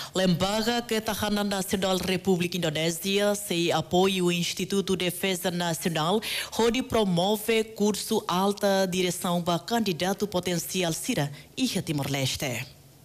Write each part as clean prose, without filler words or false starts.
Lembaga Ketahanan Nasional Republik Indonésia, sem apoio ao Instituto de Defesa Nacional, onde promove curso alta direção para candidato potencial Cira e Timor-Leste.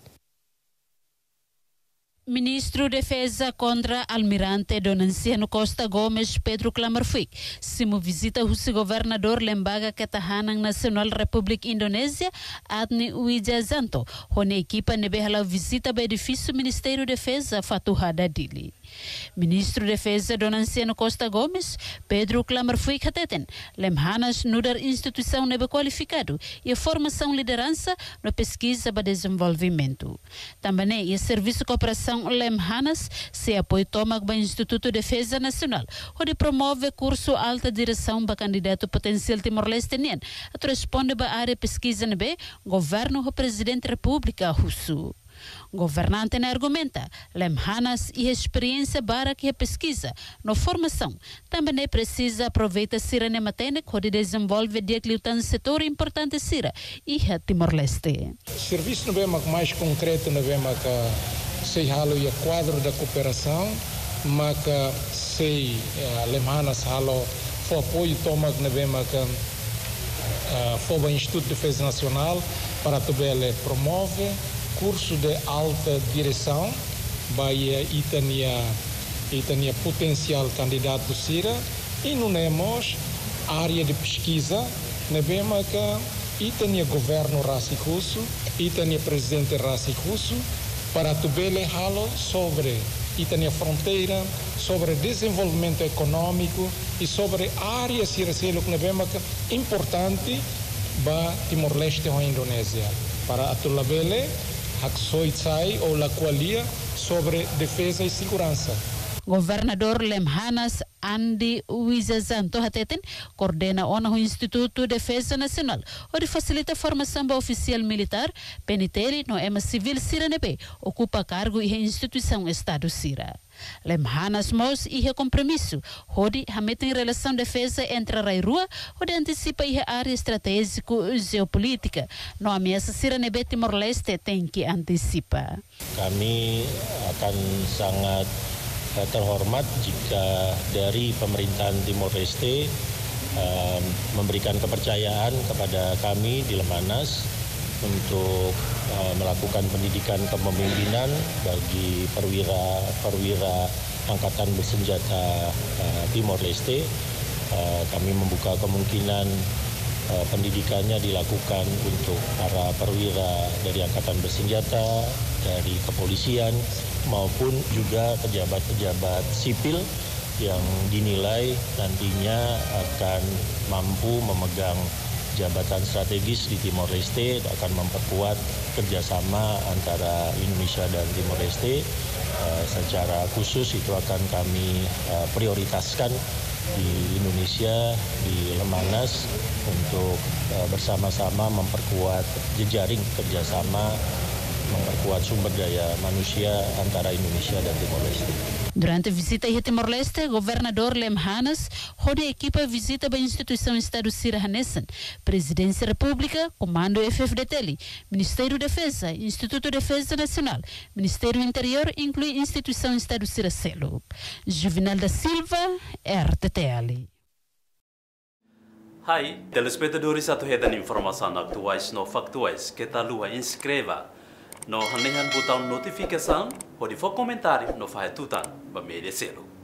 Ministro da Defesa contra Almirante Donanciano Costa Gomes Pedro Klamerfuik simo visita o governador Lembaga Ketahanan Nasional Republik Indonésia Adni Wijazanto onde equipa nebehala visita ao edifício Ministério da Defesa Fatuhada Dili. Ministro da Defesa Donanciano Costa Gomes Pedro Klamerfuik hateten Lemhanas nudar instituição nebe qualificado e a formação liderança no pesquisa para desenvolvimento. Também e serviço cooperação Lemhanas se apoio toma para o Instituto de Defesa Nacional, onde promove curso alta direção para candidato potencial Timor-Leste a responde para a área pesquisa nebe governo do presidente da República russo. Governante argumenta Lemhanas e experiência para que a pesquisa na formação também é precisa aproveitar Cira Nematene que desenvolve diacliutan setor importante Cira e a Timor-Leste. Serviço mais concreto que sei halo e quadro da cooperação, mas que sei Lemhanas halo foi apoio toma que foi o Instituto de Defesa Nacional para também promove curso de alta direção Bahia Itania potencial candidato Cira e não temos área de pesquisa nebema que Itania governo Rassi Russo Itania presidente Rassi Russo para tubele halo sobre Itania fronteira sobre desenvolvimento econômico e sobre áreas circelo que nebema que importante para Timor-Leste ou Indonésia para atulabele Haksoitsai ou La Qualia sobre defesa e segurança. Governador Lemhanas Andi Wijazanto hateten coordena o Instituto de Defesa Nacional, onde facilita a formação para oficial militar, penitente no EMA Civil Ciranebe, ocupa cargo e instituição Estado Cira. Lemhanas mos e compromisso, onde hamete em relação de defesa entre a rua, onde antecipa a área estratégica geopolítica, no ameaça Ciranebe Timor-Leste tem que antecipa. Kami akan sangat terhormat jika dari pemerintahan Timor-Leste memberikan kepercayaan kepada kami di Lemhanas untuk melakukan pendidikan kepemimpinan bagi perwira angkatan bersenjata Timor-Leste. Kami membuka kemungkinan pendidikannya dilakukan untuk para perwira dari angkatan bersenjata, dari kepolisian maupun juga pejabat-pejabat sipil yang dinilai nantinya akan mampu memegang jabatan strategis di Timor-Leste, akan memperkuat kerjasama antara Indonesia dan Timor-Leste. Secara khusus itu akan kami prioritaskan di Indonesia, di Lemhanas untuk bersama-sama memperkuat jejaring kerjasama, memperkuat sumber daya manusia antara Indonesia dan Timor-Leste. Durante a visita a Timor-Leste, governador Lemhanas roda a equipa visita a instituição Estado Cira Hanesan, Presidência da República, Comando FFDTL, Ministério da Defesa, Instituto de Defesa Nacional, Ministério Interior, inclui instituição Estado Cira Selo. Juvenal da Silva, RTTL. Hai, telespectadores atuhedan informação atuais no factuais que tá lua inscreva no hanehan botão notificação, pode for comentário no fahetutan ba media selo.